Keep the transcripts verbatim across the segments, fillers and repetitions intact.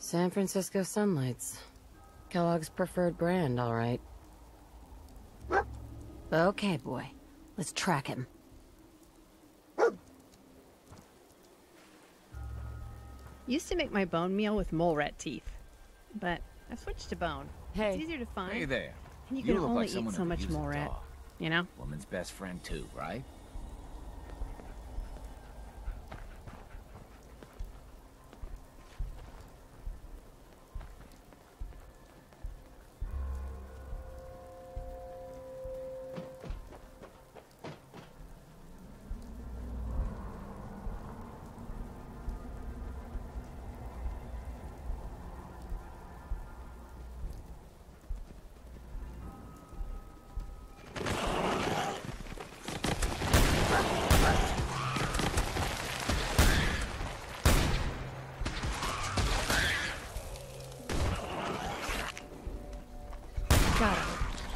San Francisco Sunlights. Kellogg's preferred brand, all right. Okay, boy. Let's track him. Used to make my bone meal with mole rat teeth, but I've switched to bone. Hey. It's easier to find. Hey there. And you, You can look only like someone eat so who much used a mole rat, dog. you know? Woman's best friend too, right? Got it.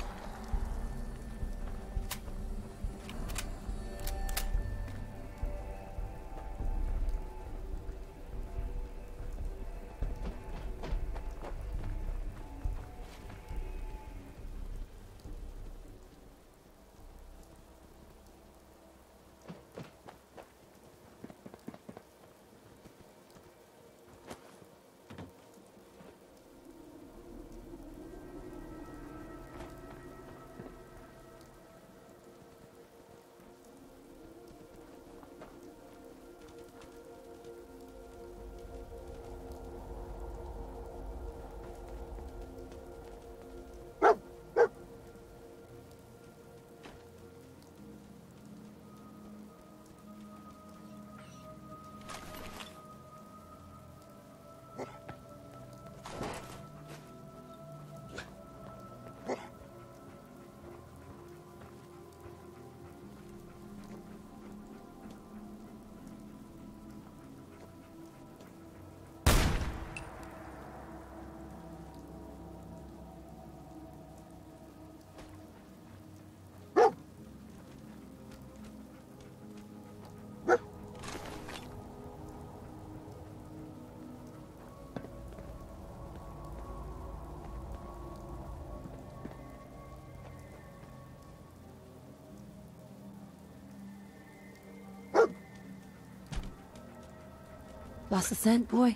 Lost the scent, boy?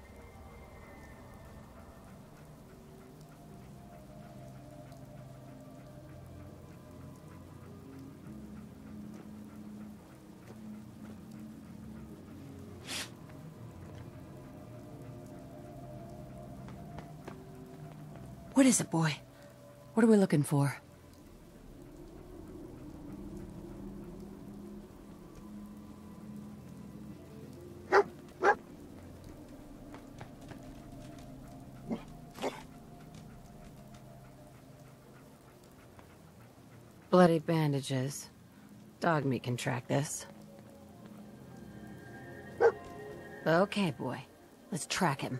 What is it, boy? What are we looking for? Bloody bandages. Dogmeat can track this. Okay, boy. Let's track him.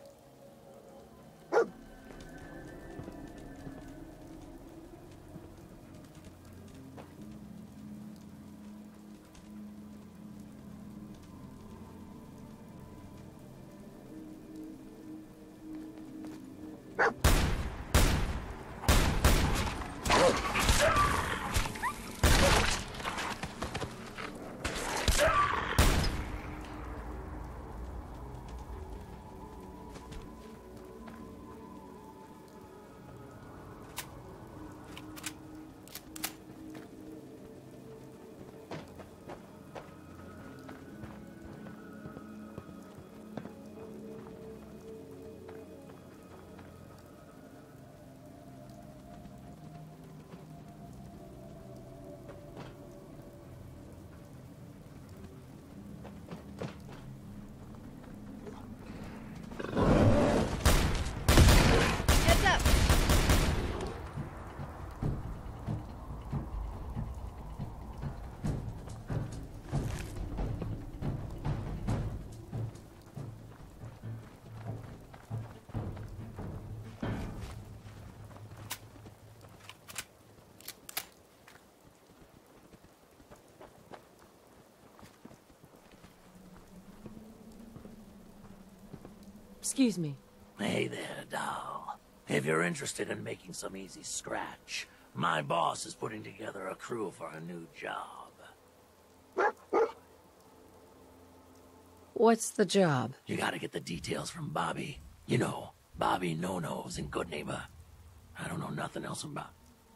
Excuse me. Hey there, doll. If you're interested in making some easy scratch, my boss is putting together a crew for a new job. What's the job? You gotta get the details from Bobby. You know, Bobby No-Nos in Good Neighbor. I don't know nothing else about...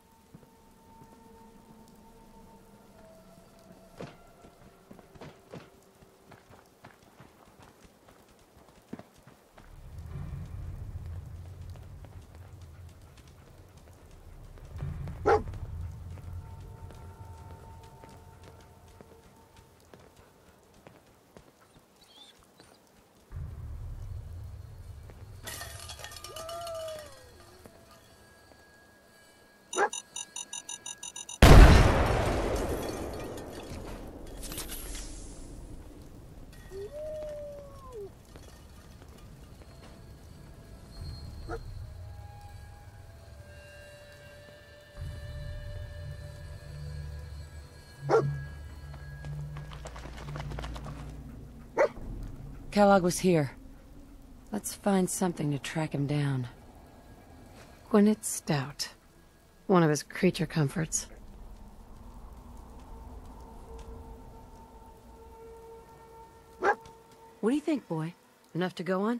Kellogg was here. Let's find something to track him down. Gwinnett Stout. One of his creature comforts. What do you think, boy? Enough to go on?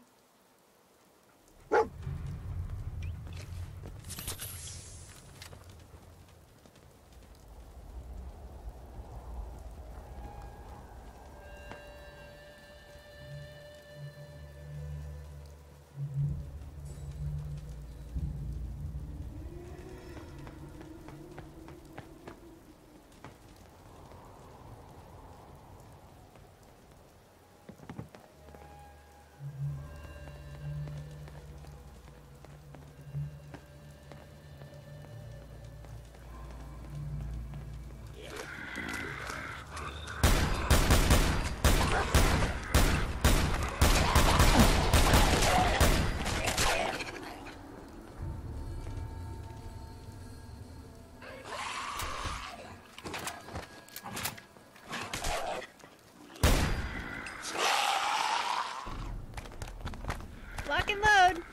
Lock and load.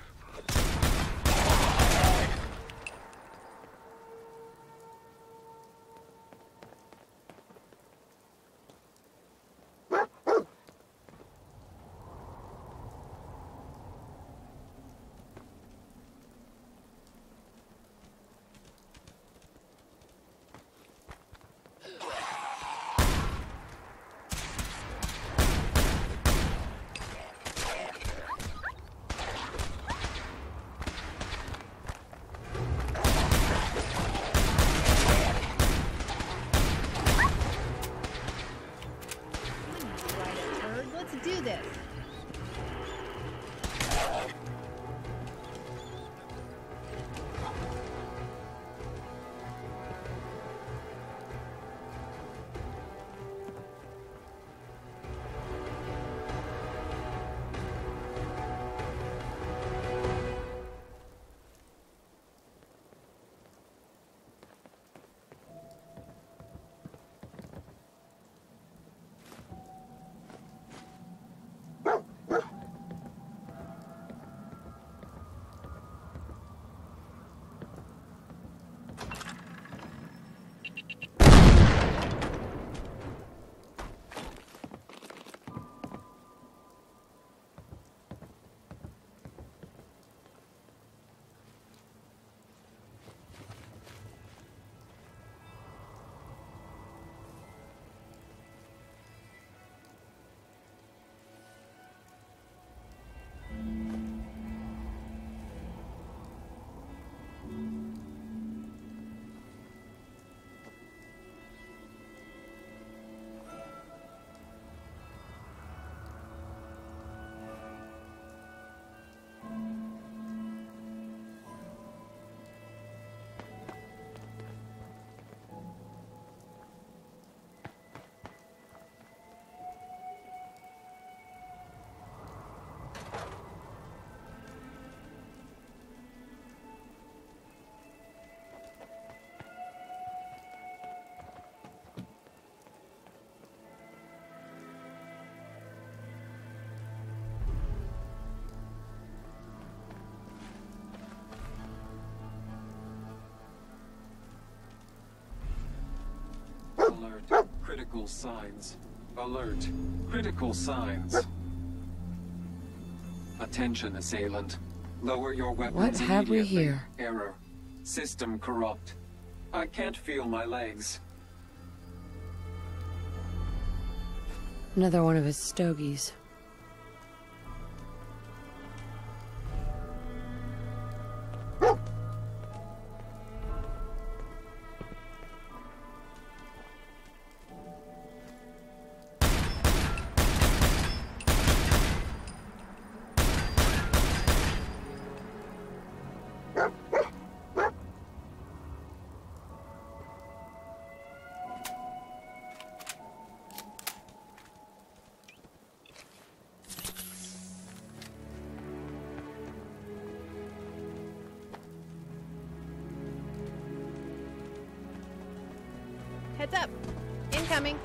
Let's do this. Alert. Critical signs. Alert. Critical signs. Attention, assailant. Lower your weapons What have we immediately. here? Error. System corrupt. I can't feel my legs. Another one of his stogies. Heads up! Incoming!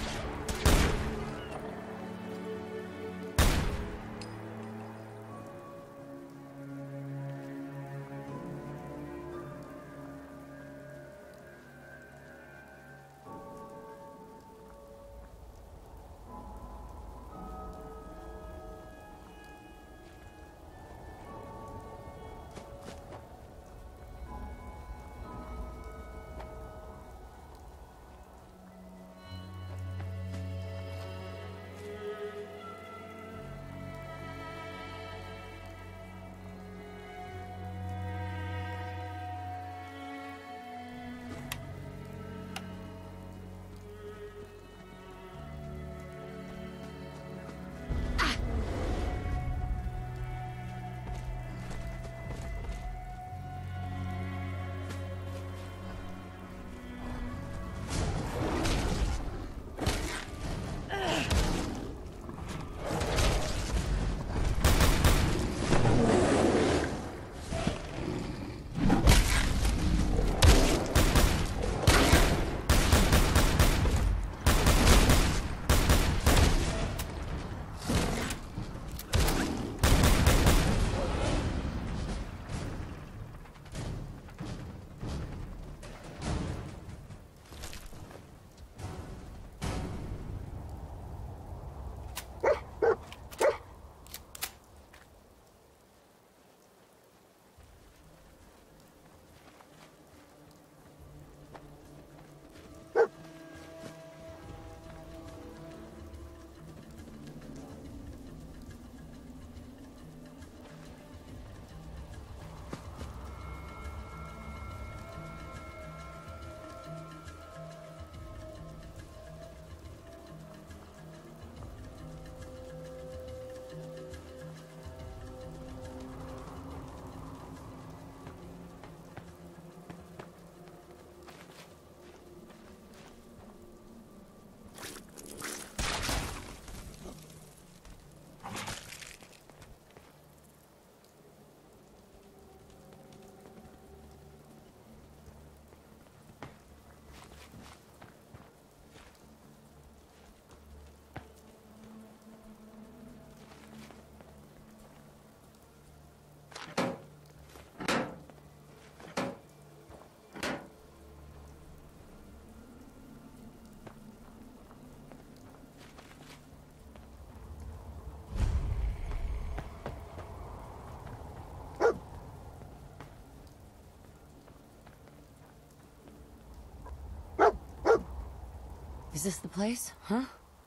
Is this the place? Huh?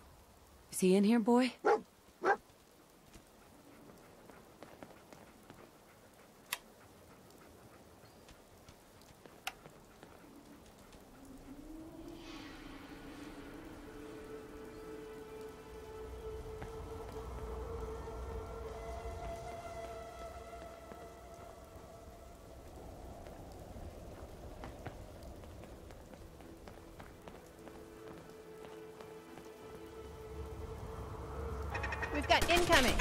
Is he in here, boy? We've got incoming!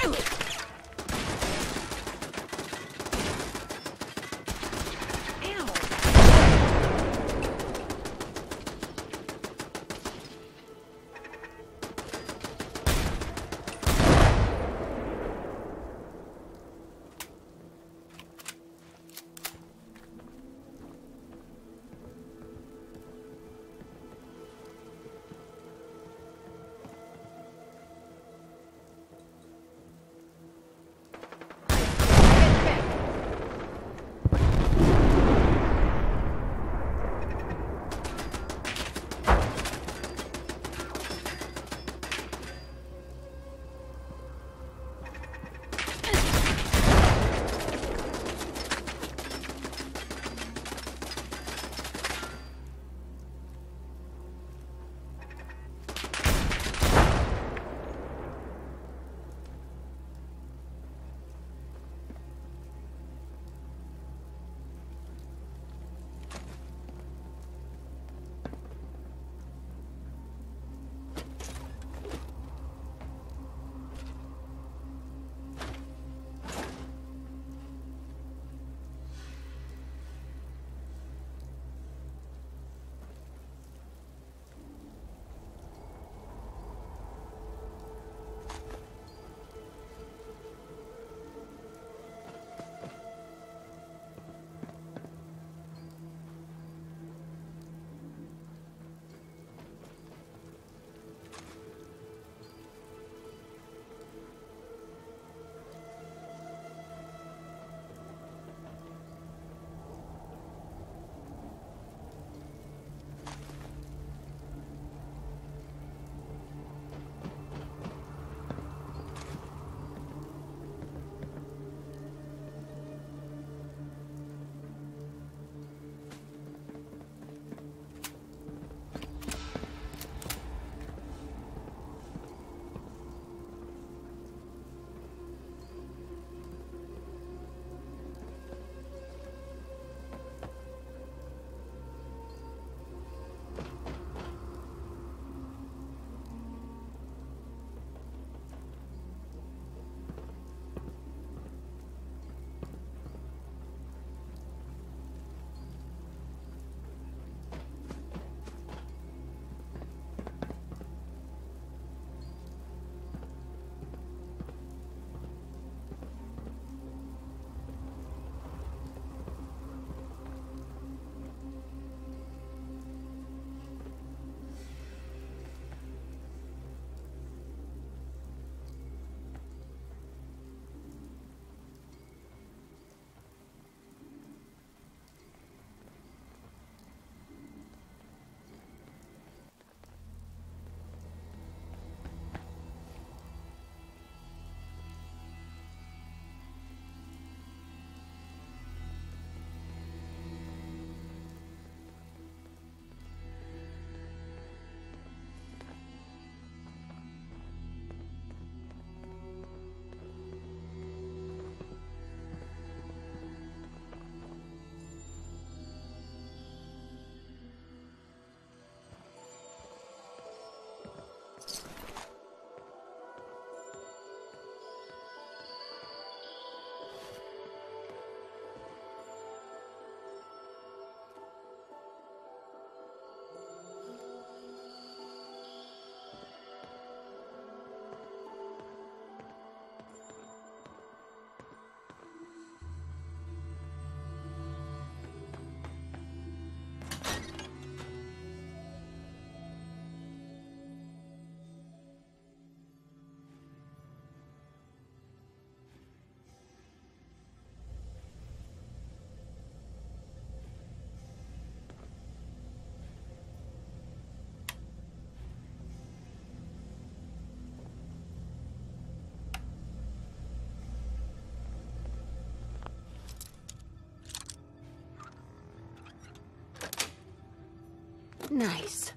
Nice.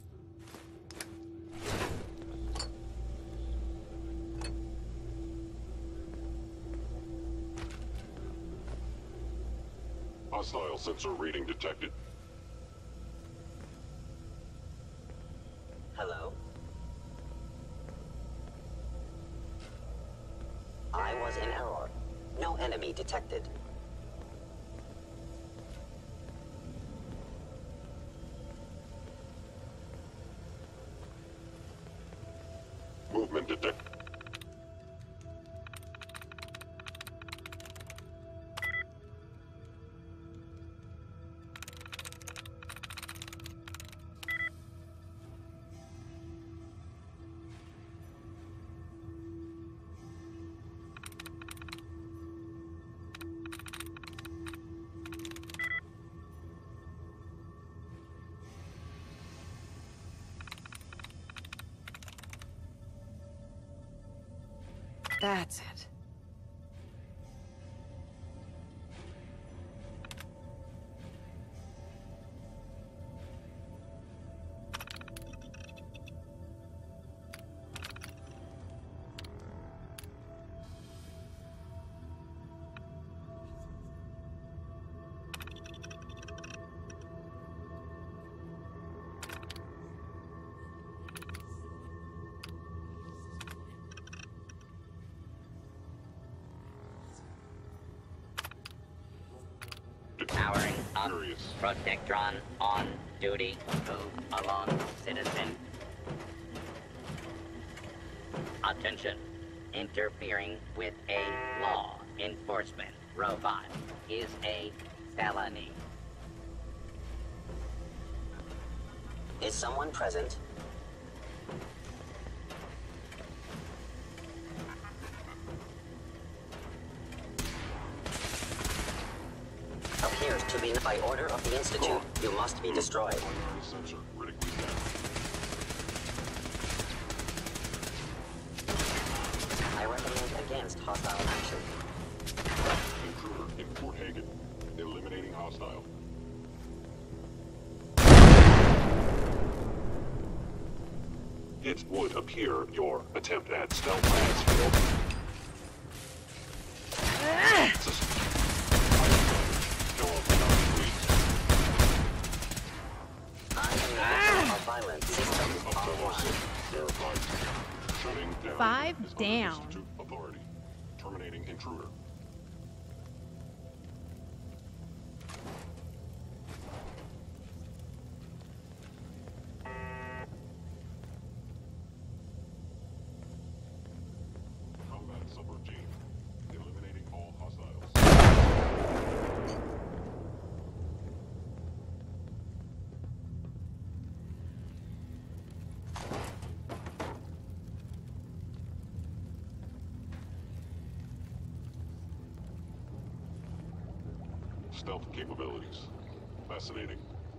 Hostile sensor reading detected. Hello? I was in error. No enemy detected. Movement detected. That's it. Powering up. Curious. Protectron on duty. Move along, citizen. Attention. Interfering with a law enforcement robot is a felony. Is someone present? Appears to be by order of the Institute. You must be destroyed. Primary sensor reading detected. I recommend against hostile action. Intruder in Fort Hagen. Eliminating hostile. It would appear your attempt at stealth has failed. System. Go up without retreat. I am the victim of violent systems offline. Verified. Shutting down. Five is under down. Institute authority. Terminating intruder. Combat subroutine. Eliminating all hostiles. Stealth capabilities. Fascinating.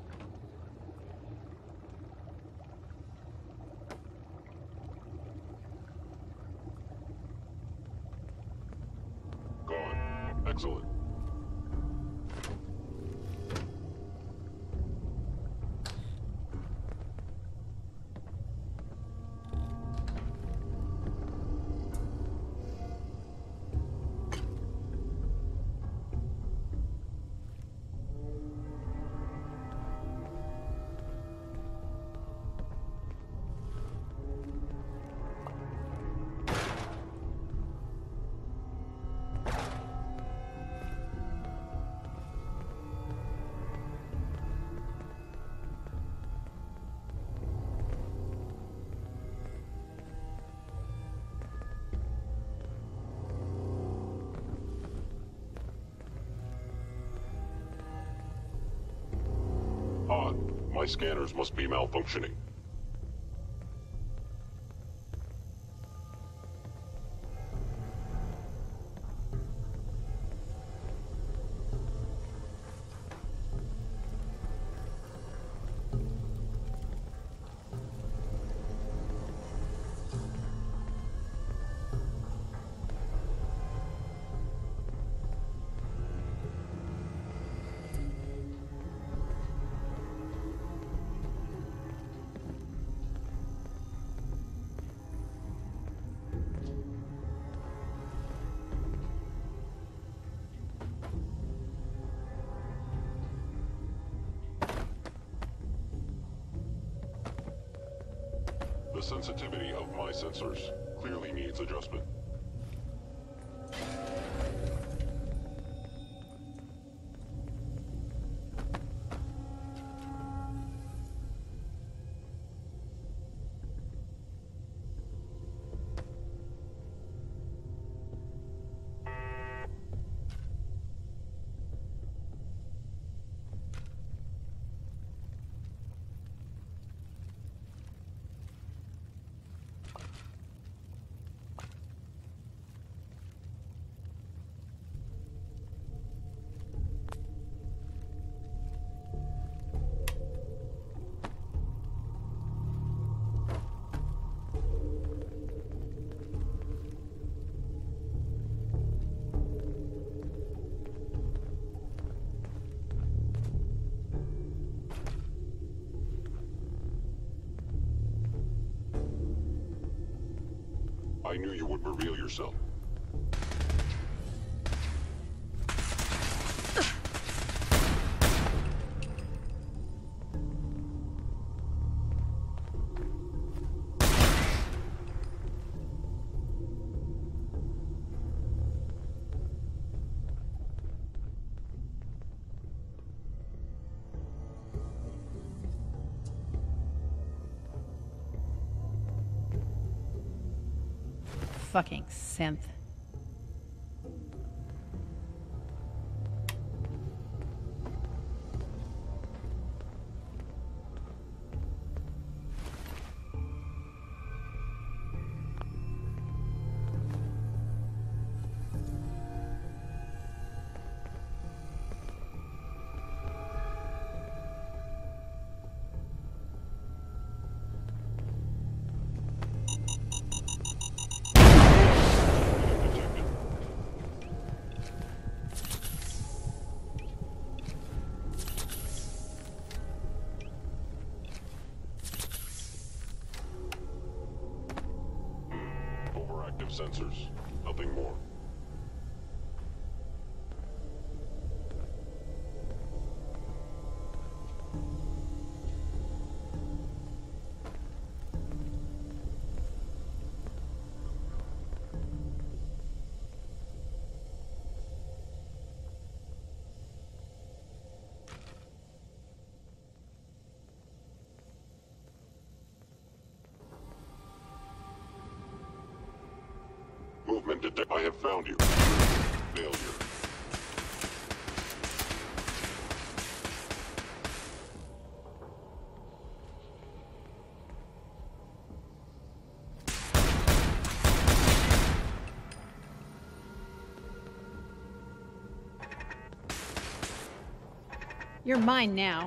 Gone. Excellent. Odd. My scanners must be malfunctioning. The sensitivity of my sensors clearly needs adjustment. I knew you would reveal yourself. Fucking synth. Sensors, nothing more. Movement detect. I have found you. Failure. You're mine now.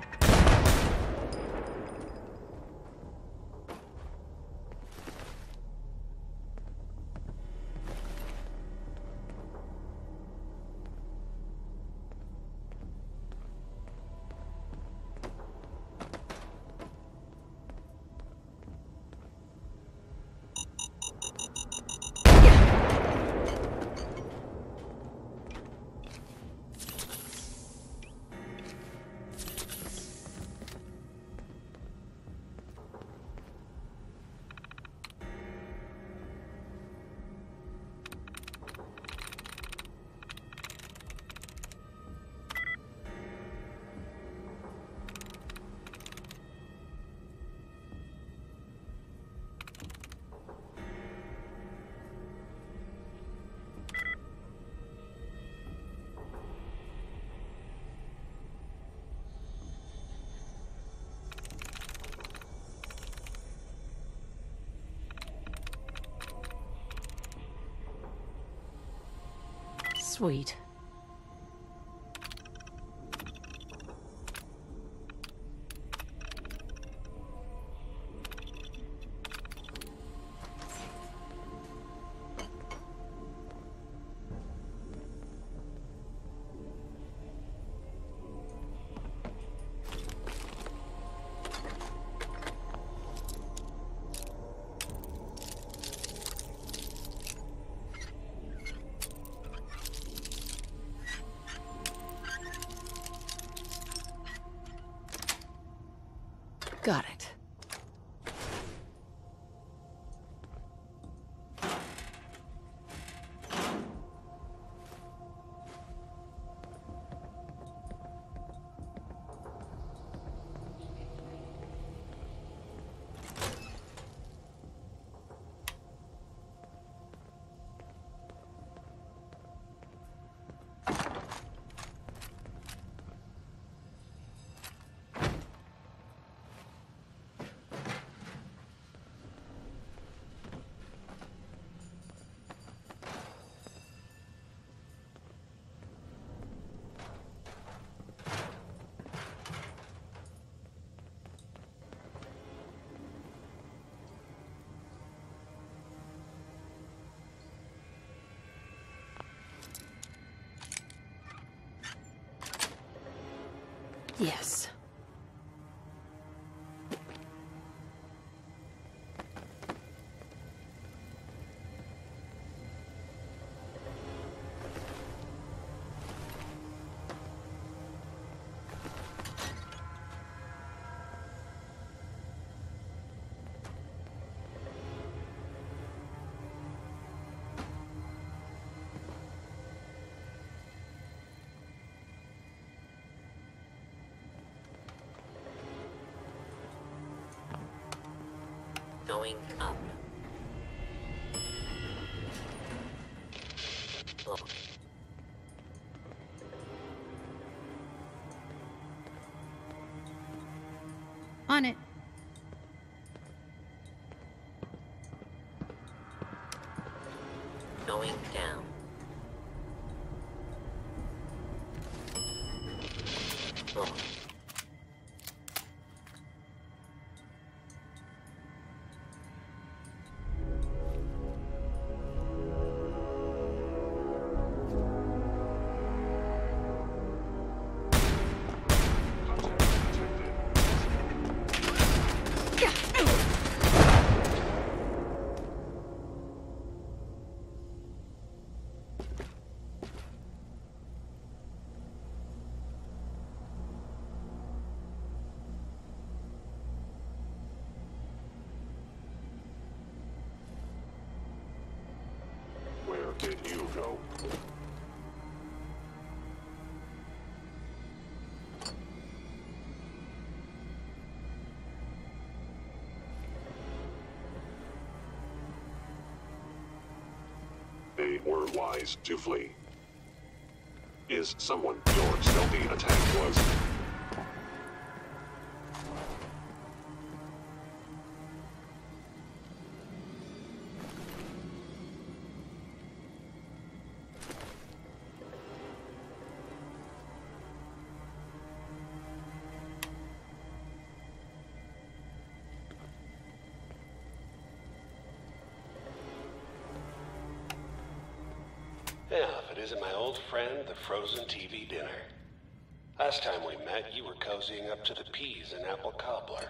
Sweet. Got it. Yes. Going up. Look. On it. Going down. Look. Where did you go? They were wise to flee. Is someone your stealthy attack was? Yeah, if it isn't my old friend, the frozen T V dinner. Last time we met, you were cozying up to the peas and apple cobbler.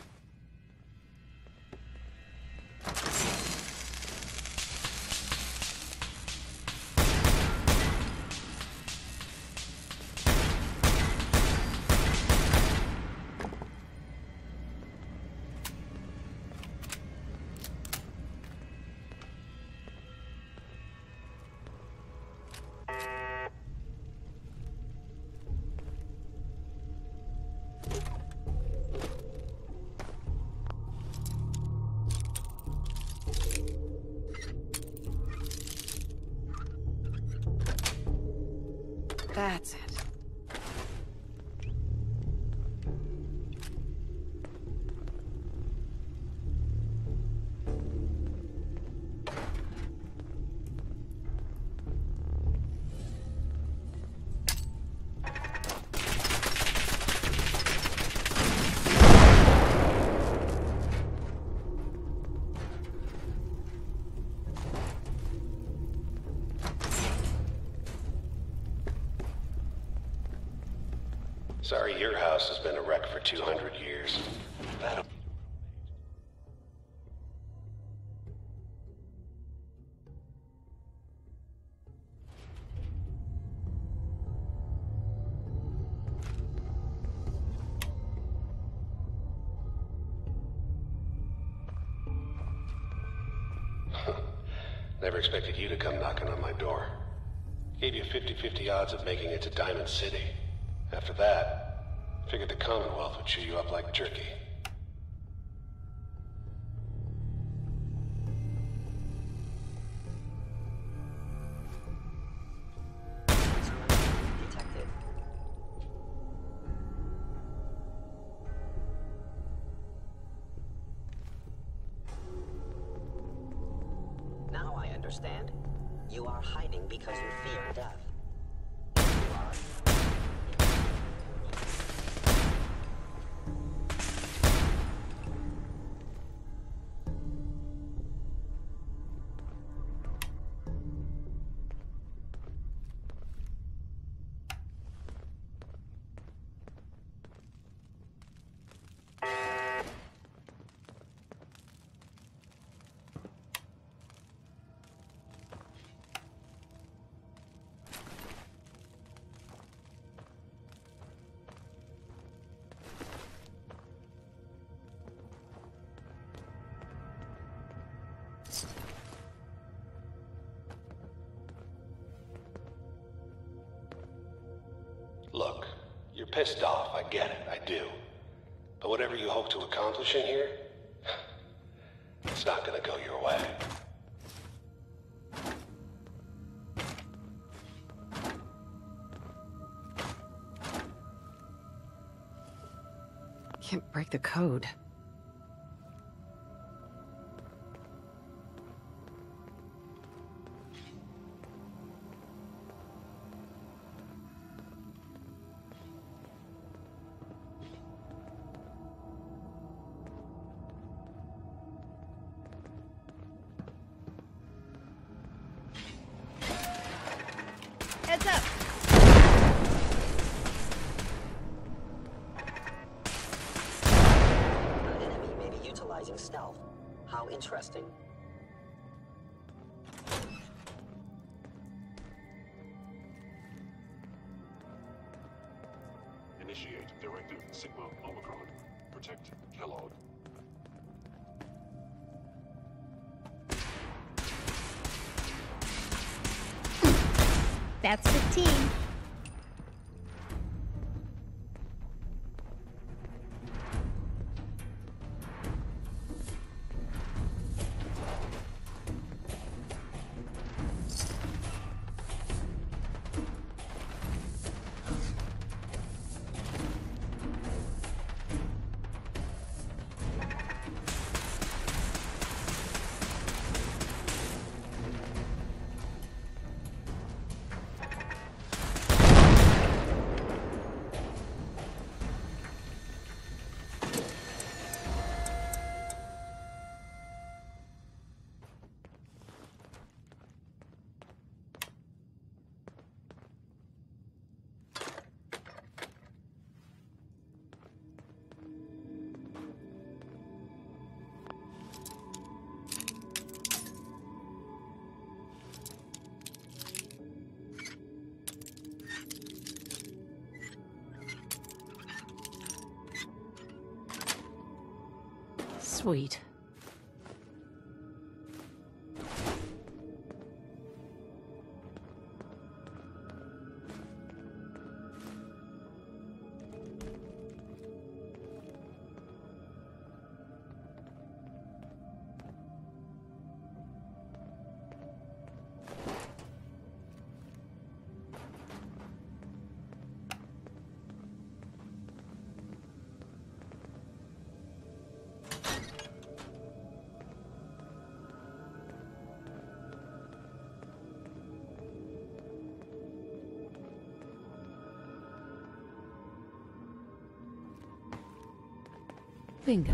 That's it. Sorry, your house has been a wreck for two hundred years. That'll... Never expected you to come knocking on my door. Gave you fifty fifty odds of making it to Diamond City. After that, figured the Commonwealth would chew you up like jerky. Detected. Now I understand. You are hiding because you fear death. You are. pissed off, I get it, I do. But whatever you hope to accomplish in here, it's not gonna go your way. Can't break the code. Heads up! An enemy may be utilizing stealth. How interesting. Initiate Directive Sigma Omicron. Protect Kellogg. That's fifteen. Sweet. Bingo.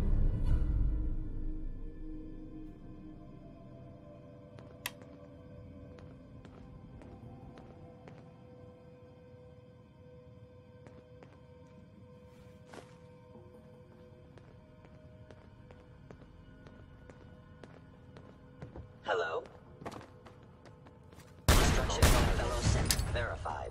Hello? Instruction from fellow synth verified.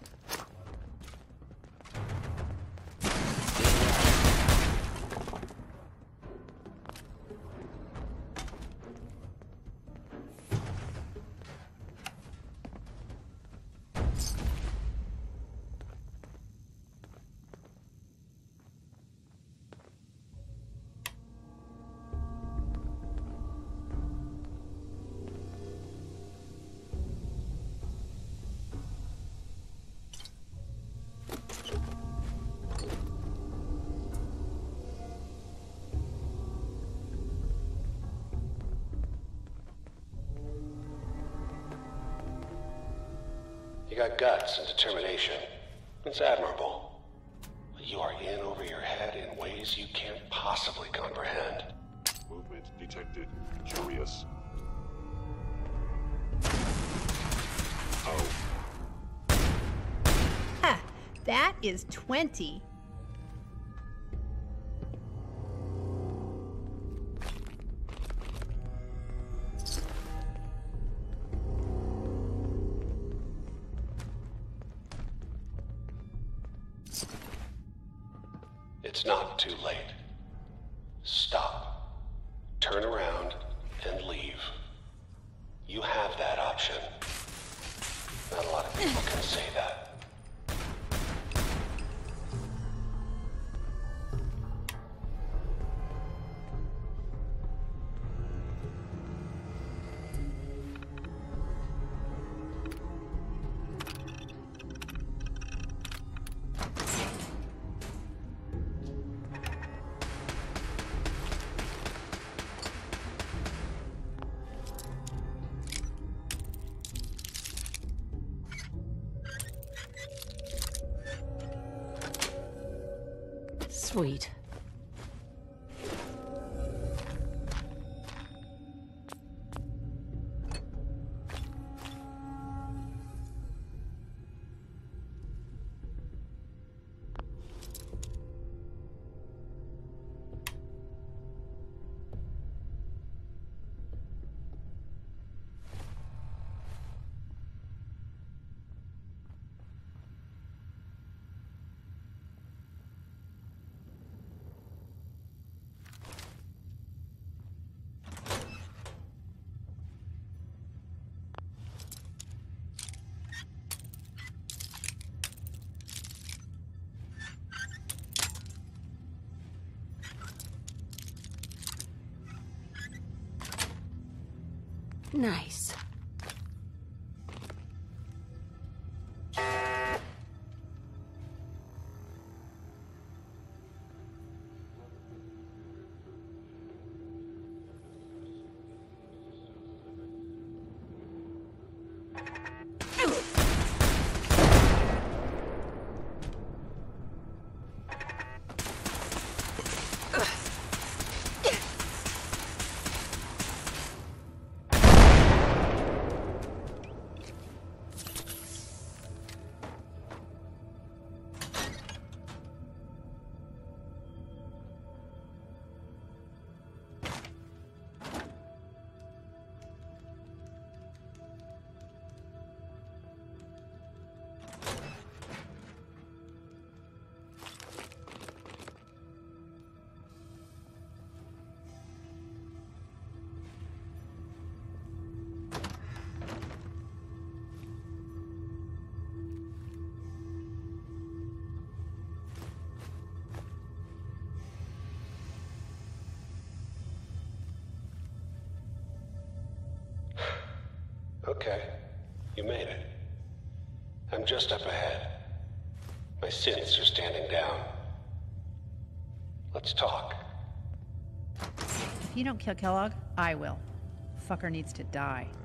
You got guts and determination. It's admirable. But you are in over your head in ways you can't possibly comprehend. Movement detected. Curious. Oh. Ha! That is twenty. It's not too late. Stop. Turn around and leave. You have that option. Not a lot of people can say that. Sweet. Nice. Okay, you made it. I'm just up ahead. My synths are standing down. Let's talk. If you don't kill Kellogg, I will. Fucker needs to die.